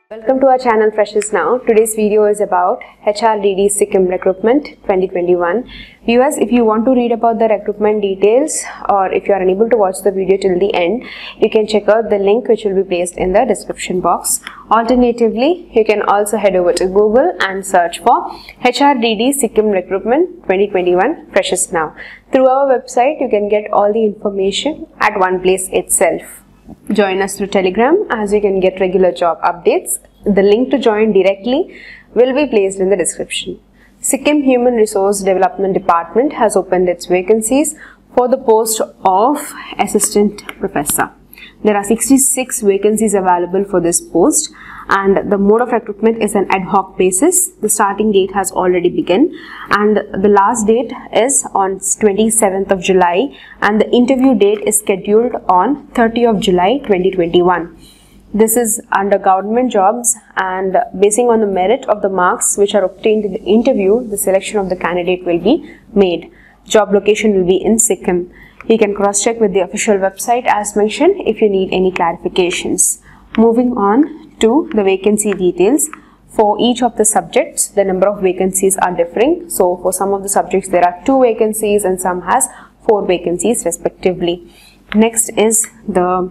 Welcome to our channel Freshers Now. Today's video is about HRDD Sikkim Recruitment 2021. Viewers, if you want to read about the recruitment details or if you are unable to watch the video till the end, you can check out the link which will be placed in the description box. Alternatively, you can also head over to Google and search for HRDD Sikkim Recruitment 2021 Freshers Now. Through our website, you can get all the information at one place itself. Join us through Telegram as you can get regular job updates. The link to join directly will be placed in the description. Sikkim Human Resource Development Department has opened its vacancies for the post of Assistant Professor. There are 66 vacancies available for this post, and the mode of recruitment is an ad hoc basis. The starting date has already begun and the last date is on 27th of July and the interview date is scheduled on 30th of July 2021. This is under government jobs, and basing on the merit of the marks which are obtained in the interview, the selection of the candidate will be made. Job location will be in Sikkim. You can cross-check with the official website as mentioned if you need any clarifications. Moving on to the vacancy details. For each of the subjects, the number of vacancies are differing. So for some of the subjects there are 2 vacancies and some has 4 vacancies respectively. Next is the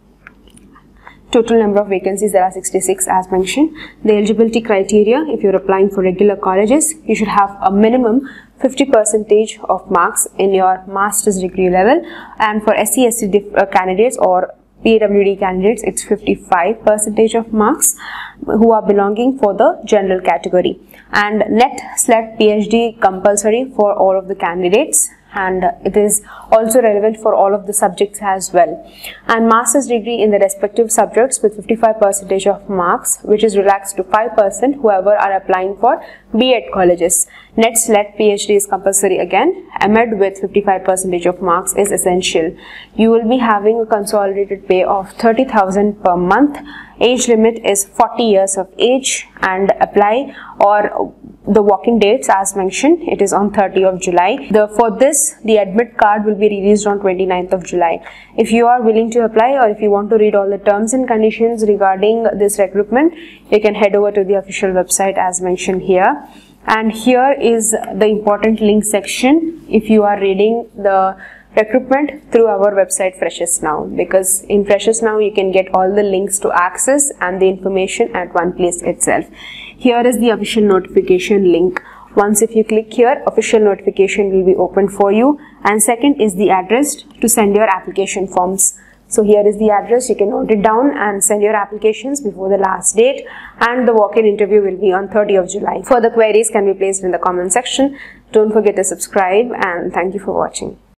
total number of vacancies. There are 66 as mentioned. The eligibility criteria: if you're applying for regular colleges, you should have a minimum 50% of marks in your master's degree level, and for SC/ST candidates or PWD candidates, it's 55% of marks who are belonging for the general category. And NET/SLET PhD compulsory for all of the candidates, and it is also relevant for all of the subjects as well. And master's degree in the respective subjects with 55% of marks, which is relaxed to 5% whoever are applying for B.Ed colleges. NET/SLET PhD is compulsory again. M.Ed with 55% of marks is essential. You will be having a consolidated pay of 30,000 per month. Age limit is 40 years of age, and apply or the walk-in dates as mentioned, it is on 30th of July. For this, the admit card will be released on 29th of July. If you are willing to apply or if you want to read all the terms and conditions regarding this recruitment, you can head over to the official website as mentioned here. And here is the important link section if you are reading the recruitment through our website Freshers Now, because in Freshers Now you can get all the links to access and the information at one place itself. Here is the official notification link. Once if you click here, official notification will be opened for you, and second is the address to send your application forms. So here is the address, you can note it down and send your applications before the last date, and the walk-in interview will be on 30th of July. Further queries can be placed in the comment section. Don't forget to subscribe, and thank you for watching.